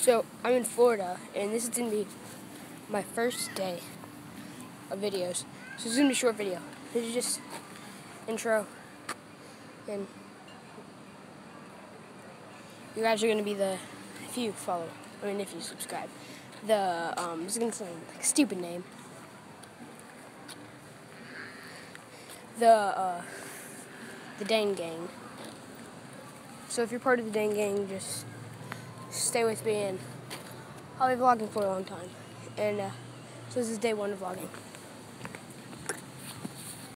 So I'm in Florida, and this is going to be my first day of videos. So this is going to be a short video. This is just intro, and you guys are going to be if you follow, if you subscribe, this is going to sound like a stupid name. The Dane Gang. So if you're part of the Dane Gang, just stay with me, and I'll be vlogging for a long time. And so this is day 1 of vlogging.